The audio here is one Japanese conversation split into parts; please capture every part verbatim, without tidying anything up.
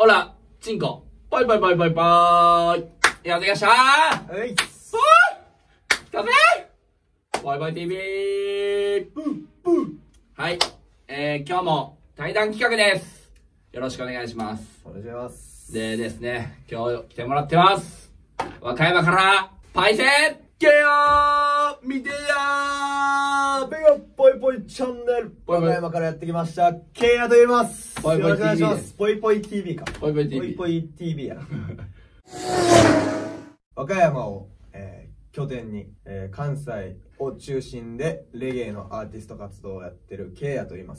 ほら、チンコ。ぽいぽいぽいぽいぽーい。やってきましたー。 はい。 ぽーい。来たぜー。ぽいぽい ティービー。ブーブー。はい。えー、今日も対談企画です。よろしくお願いします。 お願いします。 でですね、今日来てもらってます。和歌山から、パイセンゲー見てやービッグぽいぽいチャンネル。和歌山からやってきました。ケイヤと言います。 ぽいぽい ティービーよろしくお願いします。ぽいぽい ティービー か。 ぽいぽい ティービー。 ぽいぽい ティービー やな。和歌山を、えー、拠点に、えー、関西を中心でレゲエのアーティスト活動をやってるケイヤと言います。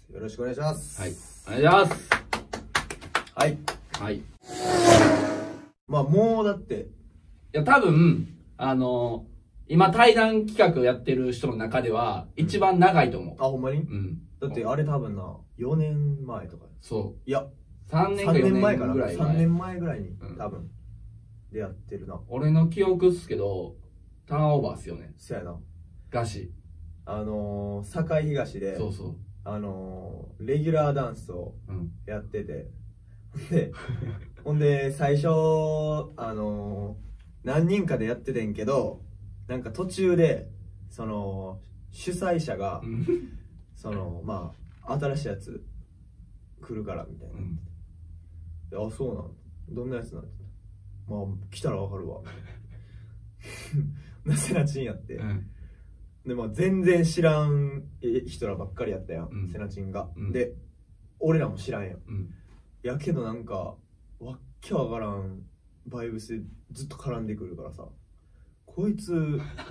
よろしくお願いします。 はい。お願いします。 はい。 はい。いまあもうだって。 や、多分、あのー、今対談企画やってる人の中では一番長いと思う。 あ、ほんまに？ うん。 だってあれ多分な、よねんまえとか。 そう。 いや、 さんねんかよねんぐらい前。 さんねんまえぐらいに、 うん、 多分、でやってるな。 俺の記憶っすけど、ターンオーバーっすよね。 そやな。 ガシ。 あのー、堺東で、 そうそう。 あのー、レギュラーダンスをやってて、うん、で、ほんで、最初、あのー、何人かでやっててんけど、なんか途中で、その、主催者が、その、まあ、新しいやつ来るからみたいな。うん、で、あ、そうなの？どんなやつなんて。まあ、来たらわかるわ。なせなちんやって。うん、で、まあ、全然知らん人らばっかりやったやん、うん、セナチンが。うん、で、俺らも知らんやん。うん、やけどなんか、わっけわからんバイブスでずっと絡んでくるからさ、こいつ、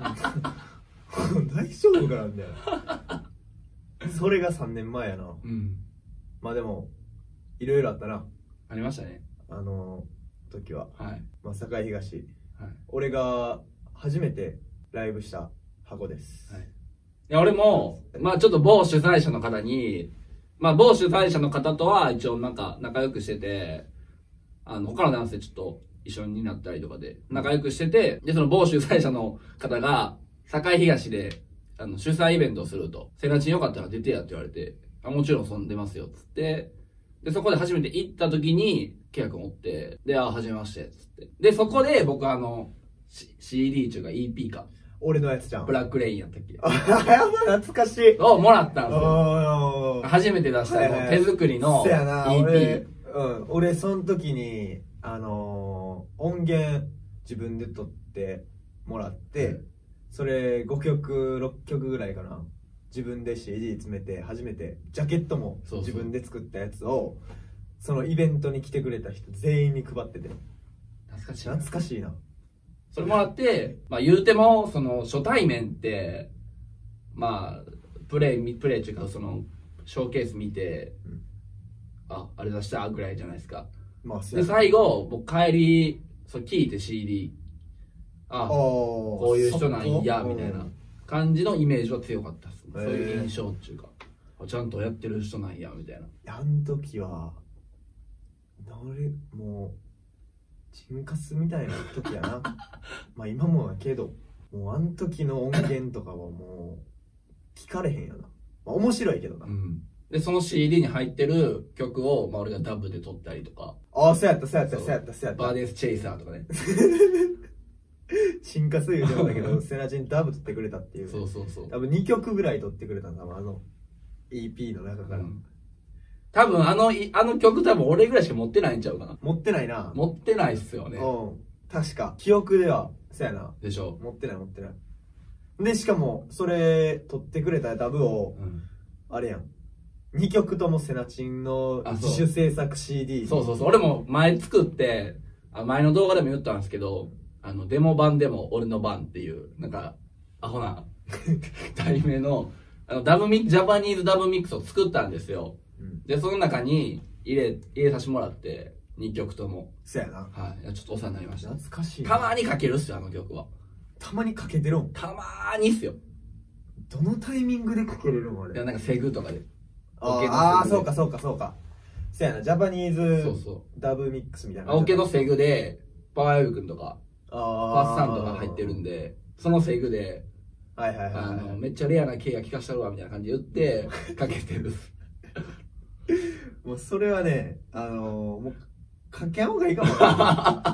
大丈夫かなみたいな。それがさんねんまえやな。うん、まあでも、いろいろあったな。 ありましたね。 あの時は。 はい。 まあ、堺東。はい。 俺俺が初めてライブした箱です。はい。いや、俺も、まあちょっと某主催者の方に、まあ某主催者の方とは一応なんか仲良くしてて、あの、他のダンスでちょっと一緒になったりとかで仲良くしてて、で、その某主催者の方が、堺東で、あの、主催イベントをすると。セナチンよかったら出てやって言われて、あ、もちろんそん出ますよ、つって。で、そこで初めて行った時に、ケイヤ君おって、で、あ、はじめまして、つって。で、そこで僕あの、C- シーディー 中が イーピー か。 俺のやつじゃん。 ブラックレインやったっけ。 あ、やば、懐かしい。 をもらったんですよ。初めて出したの、手作りの イーピー。 うん、俺、その時に、あのー、音源自分で撮ってもらって、うん、それごきょく、ろっきょくぐらいかな。自分で シーディー 詰めて、初めて、ジャケットも自分で作ったやつを、そのイベントに来てくれた人全員に配ってて。 懐かしい。 懐かしいな。 それもらって、まあ言うても、その初対面って、まあ、プレイ、プレイっていうか、その、ショーケース見て、うん、あ、あれ出したぐらいじゃないですか。まあ、で、最後、僕帰り、そう聞いて シーディー、あ、こういう人なんや、みたいな感じのイメージは強かったです。そういう印象っていうか、ちゃんとやってる人なんや、みたいな。 あん時は、俺、もう、チンカスみたいな時やな。まあ今もやけど、もうあん時の音源とかはもう、聞かれへんよな。まあ面白いけどな。うん、 で、その シーディー に入ってる曲を、まあ俺がダブで撮ったりとか。 ああ、そうやった、そうやった、そうやった、そうやった。 バーデンスチェイサーとかね。 チンカス言うてもだけど、セナチンダブ撮ってくれたっていう。 そうそうそう。 多分にきょくぐらい撮ってくれたんだ、あの イーピー の中から。うん、 多分あの、あの曲多分俺ぐらいしか持ってないんちゃうかな。 持ってないな。 持ってないっすよね。 うん。確か。記憶では、そうやな。 でしょ。 持ってない持ってない。で、しかも、それ、撮ってくれたダブを、うん、あれやん。にきょくともセナチンの自主制作 シーディー。 そうそうそう。俺も前作って、あ前の動画でも言ったんですけど、あの、デモ版でも俺の番っていう、なんか、アホな、題名の、あの、ダブミ、ジャパニーズダブミックスを作ったんですよ。で、その中に入れ、入れさせてもらって、にきょくとも。 そうやな。 はい。ちょっとお世話になりました。 懐かしい。 たまにかけるっすよ、あの曲は。 たまにかけてるん？ たまーにっすよ。 どのタイミングでかけれるのあれ。 いや、なんかセグとかで。 ああ、そうかそうかそうか。そうやな、ジャパニーズそうそうダブミックスみたいな。 オケのセグで、パワーウェブ君とか、パッサンとか入ってるんで、そのセグで、 はいはいはい、はい、 あの、めっちゃレアなケイが聞かしたるわ、みたいな感じで言って、かけてる。 もうそれはね、あのー、もうかけん方がいいかもな。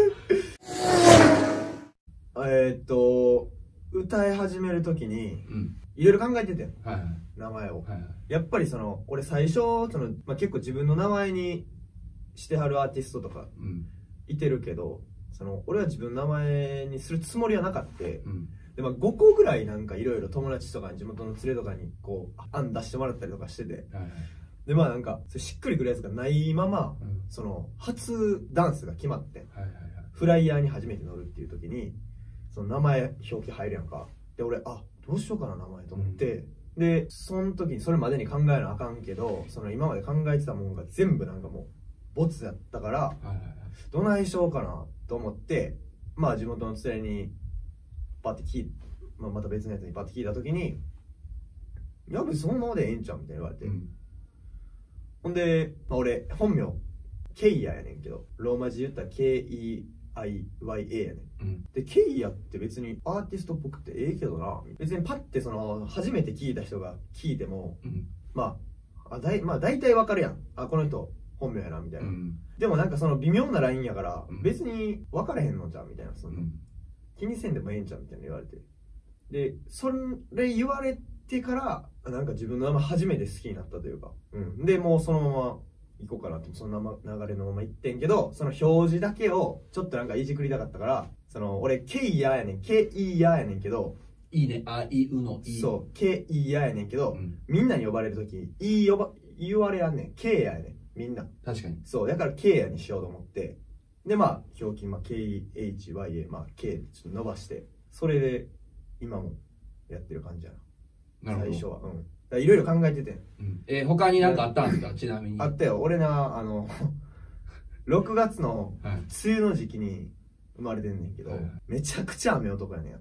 えっと歌い始めるときにいろいろ考えててん、はいはい、名前を、はいはい、やっぱりその俺最初その、まあ、結構自分の名前にしてはるアーティストとかいてるけど、うん、その俺は自分の名前にするつもりはなかった、うん、で、まあ、ごこぐらいなんかいろいろ友達とかに地元の連れとかにこう案出してもらったりとかしてて、はいはい、でまあなんかしっくりくるやつがないまま、うん、その初ダンスが決まって、はいはいはい、フライヤーに初めて乗るっていう時にその名前表記入るやんか。で俺あどうしようかな名前と思って、うん、でその時にそれまでに考えなあかんけどその今まで考えてたもんが全部なんかもうボツやったから、はいはいはい、どないしようかなと思って、まあ地元の連れにパッて聞い、まあ、また別のやつにパッて聞いた時に「いや別にそのままでええんちゃう」みたいな言われて、うん、ほんで、まあ、俺本名ケイヤやねんけどローマ字言ったら ケーイーアイワイエー やね、うん、でケイヤって別にアーティストっぽくてええけどな、別にパッてその初めて聞いた人が聞いても、うん、まああだいまあ大体わかるやん、あこの人本名やなみたいな、うん、でもなんかその微妙なラインやから別に分からへんのじゃんみたいな、その、うん、気にせんでもええんちゃうみたいな言われて、でそれ言われてからなんか自分の名前初めて好きになったというか、うん、でもうそのまま行こうかなってその流れのまま行ってんけど、その表示だけをちょっとなんかいじくりたかったから、その俺ケイヤーやねん、ケイヤーやねんけど、 いいね、あいうのいい、 そうケイヤーやねんけど、うん、みんなに呼ばれる時いい呼ば言われやんねん、ケイヤーやねんみんな。 確かにそうだからケイヤーにしようと思って、でまあ表記、まあ、ケーエイチワイエー、まあ K ちょっと伸ばして、それで今もやってる感じやな。なるほど。最初はうんいろいろ考えてて、 うん、えー、他に何かあったんですかちなみに。 あったよ、俺なあのろくがつの梅雨の時期に生まれてんねんけど、はい、めちゃくちゃ雨男やねん、はい、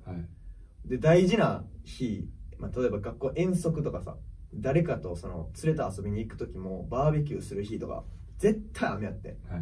で大事な日、まあ、例えば学校遠足とかさ、誰かとその連れて遊びに行く時もバーベキューする日とか絶対雨やって、はい、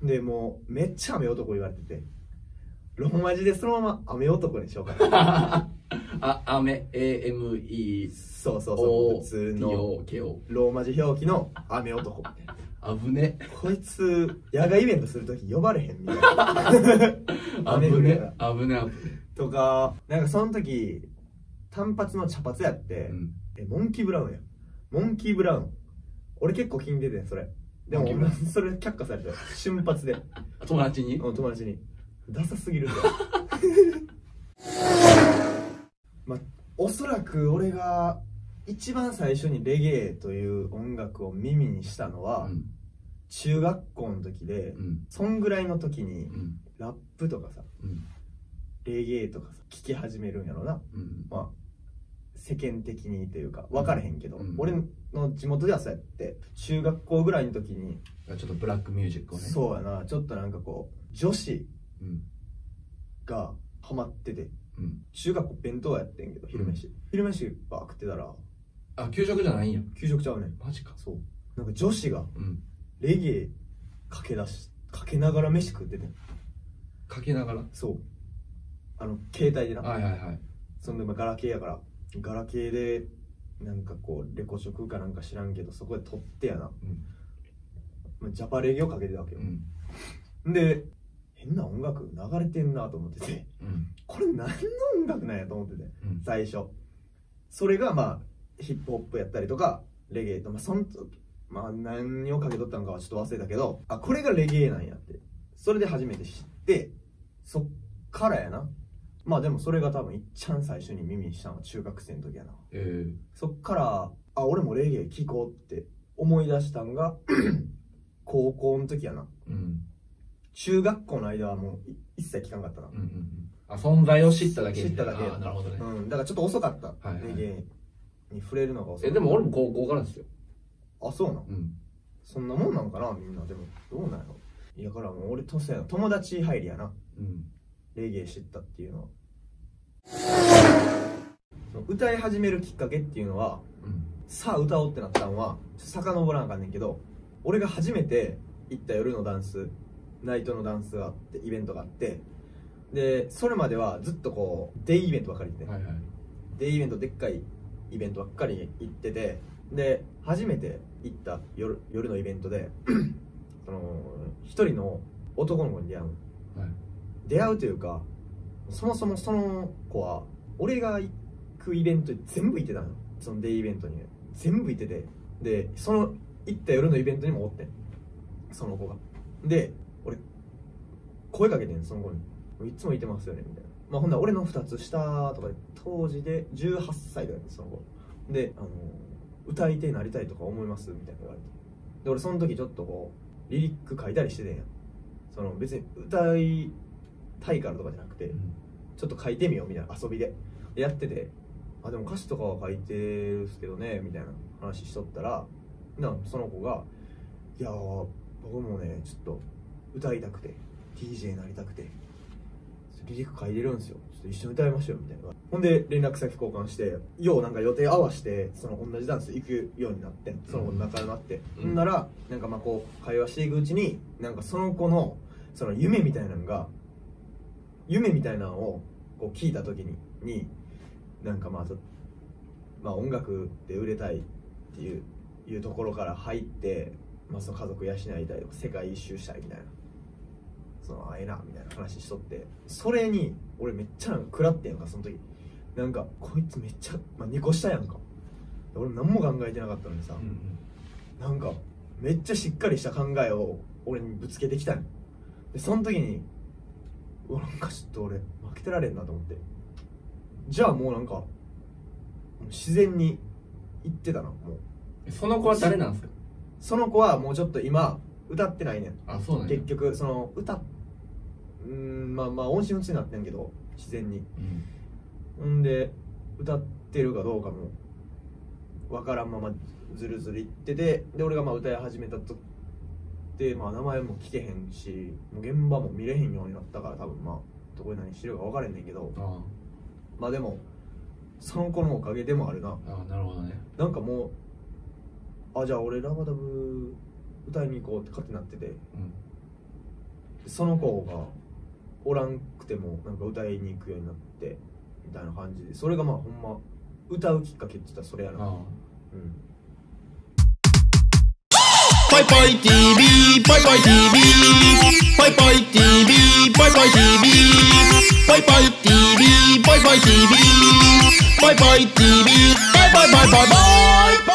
でもうめっちゃ雨男言われてて、ローマ字でそのまま雨男にしようかなあ、雨 エーエムイーそうそうそう、普通のローマ字表記の雨男みたいな。 危ね、 こいつ野外イベントするとき呼ばれへんみたいな危ね危ね危ねとか、なんかその時単発の茶髪やって、うん、えモンキーブラウンやモンキーブラウン俺結構気に入っててんそれ、でも俺それ却下されて瞬発で友達にうん友達にダサすぎるまあおそらく俺が一番最初にレゲエという音楽を耳にしたのは、うん、中学校の時で、うん、そんぐらいの時に、うん、ラップとかさ、うん、レゲエとかさ聴き始めるんやろな、うん、まあ世間的にというか分からへんけど、うん、俺の地元ではそうやって中学校ぐらいの時にちょっとブラックミュージックをね、 そうやな、ちょっとなんかこう女子がハマってて、うん、中学校弁当やってんけど昼飯、うん、昼飯ば食ってたら、 あ、給食じゃないんや。 給食ちゃうねん。 マジか。 そう。なんか女子がレゲエかけ出しかけながら飯食っててん。 かけながら。 そう。あの携帯でな。 はいはいはい。 そんでまあガラケーやからガラケーでなんかこうレコ食かなんか知らんけどそこで撮ってやな。うん、ジャパレゲをかけてたわけよ。うん、で変な音楽流れてんなと思ってて、うん、これ何の音楽なんやと思ってて、うん、最初。それがまあヒップホップやったりとかレゲエと、まあ、そんまあ何をかけとったのかはちょっと忘れたけど、あこれがレゲエなんやって、それで初めて知って、そっからやな。まあでもそれが多分いっちゃん最初に耳にしたのは中学生の時やな、えー、そっからあ俺もレゲエ聴こうって思い出したんが高校の時やな、うん、中学校の間はもう一切聴かんかったな、うんうんうん、 あ存在を知っただけ知っただけや。 なるほどね、 うん、だからちょっと遅かった、はいはい、レゲエに触れるのが遅かった。 えでも俺も高校からですよ。 あそうなの、うん、そんなもんなんかなみんな。でもどうなんやろ。いやからもう俺とせ友達入りやな、うん、レゲエ知ったっていうのは。その歌い始めるきっかけっていうのは、うん、さあ歌おうってなったのは遡らなあかんねんけど、俺が初めて行った夜のダンスナイトのダンスがあってイベントがあって、でそれまではずっとこうデイイベントばっかりで、ね、はいはい、デイイベントでっかいイベントばっかり行ってて、 で初めて行った夜夜のイベントでその一人の男の子に出会う、はい、出会うというかそもそもその子は俺が行くイベントに全部行ってたの。そのデイイベントに、ね、全部行ってて、でその行った夜のイベントにもおってんその子が。で俺声かけてんその子に、いつもいてますよねみたいな。まあほんなら俺のふたつ下とかで当時でじゅうはっさいぐらいでその子で、あの歌い手になりたいとか思いますみたいな言われて、で俺その時ちょっとこうリリック書いたりしててんやん。その別に歌いたいからとかじゃなくて、うん、ちょっと書いてみようみたいな遊びでやってて、あでも歌詞とかは書いてるんすけどねみたいな話しとったら、なその子がいやー僕もねちょっと歌いたくて ディージェー になりたくてリリック書いてるんですよ、ちょっと一緒に歌いましょうみたいな。ほんで連絡先交換して、ようなんか予定合わせてその同じダンス行くようになって、その子の仲良くなって、うん、ほんならなんかまあこう会話していくうちに、なんかその子のその夢みたいなのが夢みたいなのをこう聞いた時にになんかまあちょっとまあ音楽で売れたいっていういうところから入って、まあ、その家族養いたいとか世界一周したいみたいな、そのあええなみたいな話しとって、それに俺めっちゃなんか食らってんやんか。その時なんかこいつめっちゃ、まあ、にこ下やんか。俺何も考えてなかったのにさ、うんうん、なんかめっちゃしっかりした考えを俺にぶつけてきたんで、その時にうわなんかちょっと俺負けてられんなと思って、じゃあもうなんか自然に言ってたな。もうその子は誰なんですか？ その子はもうちょっと今歌ってないねん。 あ、そうなんや。 結局その歌うーんまあまあ音信不通になってんけど自然に、うん、んで歌ってるかどうかも分からんままずるずるいってて、で俺がまあ歌い始めたとで、まあ名前も聞けへんしもう現場も見れへんようになったから、多分まあどこで何してるか分からへんねんけど、あまあでもその子のおかげでもあるな。 ああ、なるほどね。 なんかもうあじゃあ俺ラバダブ歌いに行こうって勝手になってて、うん、その子がおらんくてもなんか歌いに行くようになってみたいな感じで、それがまあほんま歌うきっかけって言ったらそれやな。ああ、うん。 パイパイ ティービー パイパイ ティービー パイパイ ティービー パイパイ ティービー パイパイ ティービー パイパイ ティービー パイパイ ティービー パイパイパイパイパイ